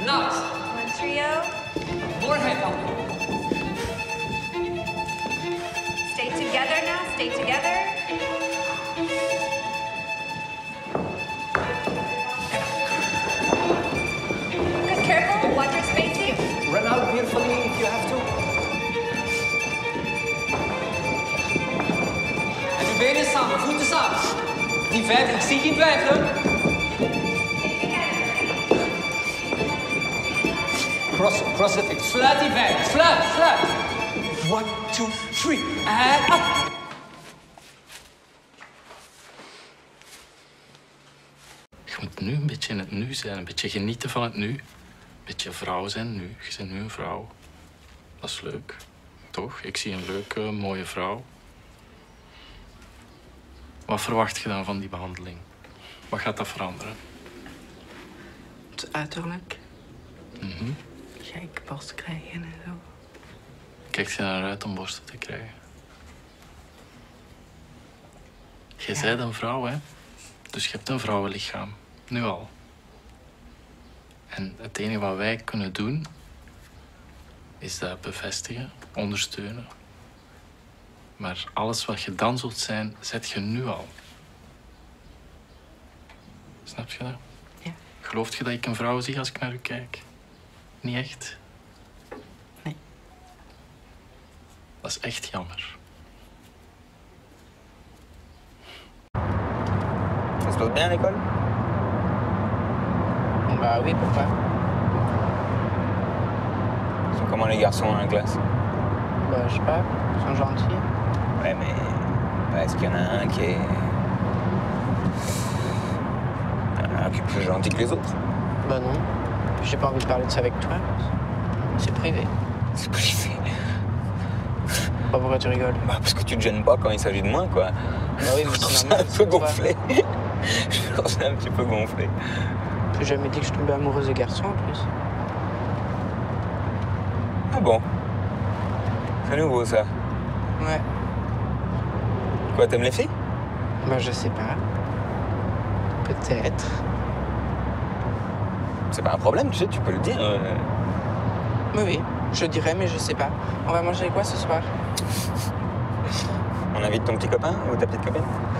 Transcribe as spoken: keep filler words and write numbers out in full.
Nuts. One trio. More head on me. Stay together now. Stay together. Good, careful. Watch your spacing. Run out beautifully if you have to. En uw benen samen, voeten samen. Die vijf, ik zie geen twijfelen. Cross, cross it. Sluit die vijf. Sluit, sluit. One, two, three. En up. Je moet nu een beetje in het nu zijn, een beetje genieten van het nu. Een beetje vrouw zijn nu. Je bent nu een vrouw. Dat is leuk, toch? Ik zie een leuke, mooie vrouw. Wat verwacht je dan van die behandeling? Wat gaat dat veranderen? Het uiterlijk. Mhm. Kijk, borst krijgen en zo. Kijkt je naar uit om borsten te krijgen? Jij Ja. bent een vrouw, hè? Dus je hebt een vrouwenlichaam. Nu al. En het enige wat wij kunnen doen, is dat bevestigen, ondersteunen. Maar alles wat je dan zult zijn, zet je nu al. Snap je dat? Ja. Gelooft je dat ik een vrouw zie als ik naar u kijk? Niet echt? Nee. Dat is echt jammer. Ça se passe bien à l'école? Bah oui, pourquoi? Ils sont comment les garçons dans la classe? Bah je sais pas, ils sont gentils. Ouais, mais bah, est-ce qu'il y en a un qui est... Un qui est plus gentil que les autres? Bah non. J'ai pas envie de parler de ça avec toi. C'est privé. C'est privé. Bah pourquoi tu rigoles? Bah parce que tu te gênes pas quand il s'agit de moi, quoi. Bah oui, mais Je trouve c'est ça normal. un peu c'est toi. gonflé. Je trouve ça un petit peu gonflé. J'ai jamais dit que je tombais amoureuse des garçons en plus. Ah bon? C'est nouveau, ça. Ouais. Quoi, t'aimes les filles? Bah je sais pas. Peut-être. C'est pas un problème, tu sais, tu peux le dire. euh. Oui, oui, je dirais, mais je sais pas. On va manger quoi ce soir? On invite ton petit copain ou ta petite copine?